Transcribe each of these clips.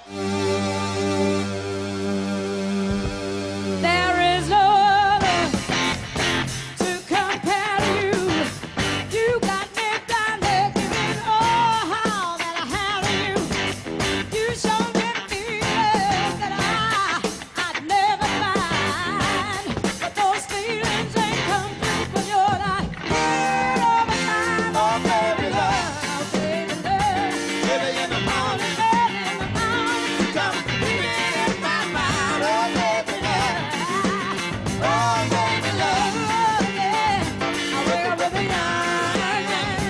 There is no other to compare to you. You got me blinded, giving all that I have to you. You showed me feelings that I'd never find. But those feelings ain't complete when you're not here all the time. Oh, baby love, baby love. Baby in the morning, baby in the morning. You come creeping in my mind. Oh, baby love. Oh, baby love. Yeah. I wake up every night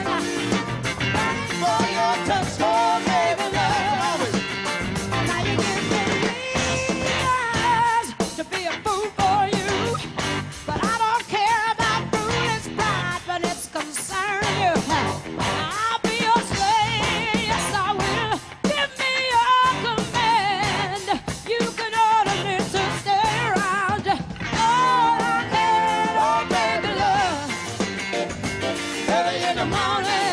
for your touch. Oh, baby love. Now you give me reasons to be a fool for you. But I don't care about foolish pride when it's concerned you. I'll be your slave, yes I will. Give me your command. You can order me to stay around. All I can, oh baby love, early in the morning.